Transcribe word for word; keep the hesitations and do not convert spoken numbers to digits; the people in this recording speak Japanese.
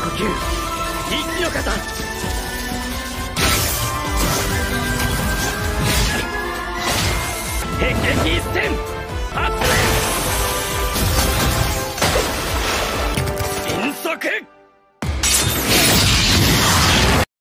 吸一の型霹靂一閃発